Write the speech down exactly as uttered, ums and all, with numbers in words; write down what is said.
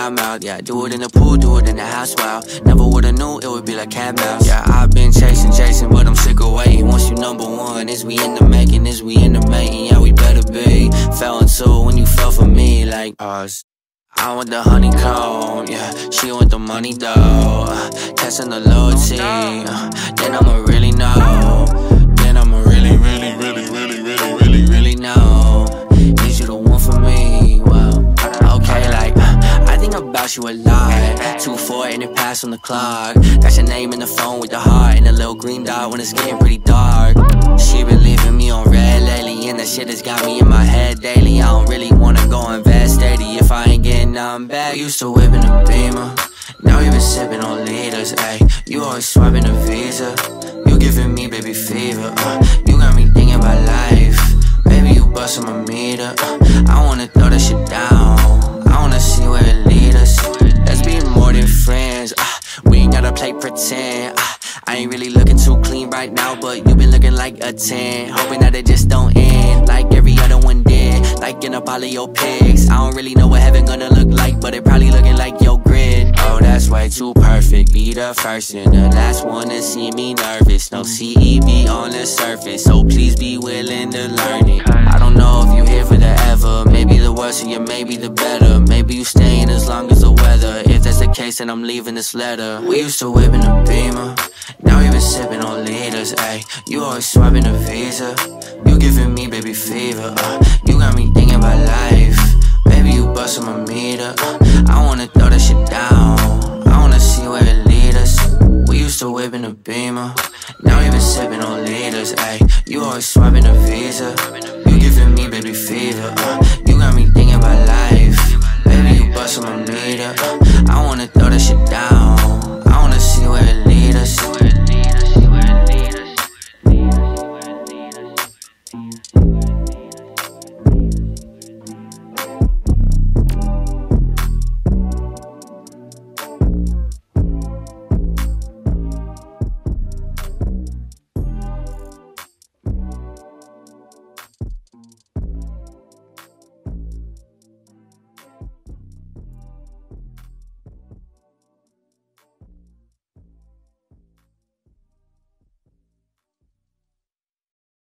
my mouth. Yeah, do it in the pool, do it in the house, wow. Never would've knew it would be like cat mouse. Yeah, I've been chasing, chasing, but I'm sick of waiting. Once you number one, is we in the making, is we in the making? Yeah, we better be. Fell into when you fell for me, like pause. I want the honeycomb, yeah. She want the money though. Uh, testing the loyalty, uh, then I'ma really know. Then I'ma really, really, really, really, really, really, really know. Is you the one for me? Well, okay, like uh, I think about you a lot. Two four and it passed on the clock. Got your name in the phone with the heart and a little green dot when it's getting pretty dark. She been leaving me on red lately, and that shit has got me in my head daily. I don't really wanna go invest steady if I ain't getting nothing back. We used to whip in a Beamer, now you been sipping on liters, ayy. You always swiping a Visa, you giving me baby fever, uh. You got me thinking about life, baby you bustin' my meter, uh. I wanna throw that shit down, I wanna see where it lead us. Let's be more than friends, uh. We ain't gotta play pretend, uh. I ain't really looking too clean right now, but you been looking like a ten. Hoping that it just don't end like every other one did, like in a pile of your pics. I don't really know what heaven gonna look like, but it probably looking like your grid. Oh, that's way too perfect. Be the first and the last one to see me nervous. No C E B on the surface, so please be willing to learn it. I don't know if you here for the ever. Maybe the worse or you, maybe the better. Maybe you staying as long as the weather. If that's the case, then I'm leaving this letter. We used to whip in a Beamer, now you been sipping on liters, ayy. You always swiping a Visa, you giving me baby fever, uh. You got me thinking about life, baby you bustin' my meter, uh. I wanna throw that shit down, I wanna see where it lead us. We used to whip in a Beamer, now you been sipping on liters, ayy. You always swiping a Visa,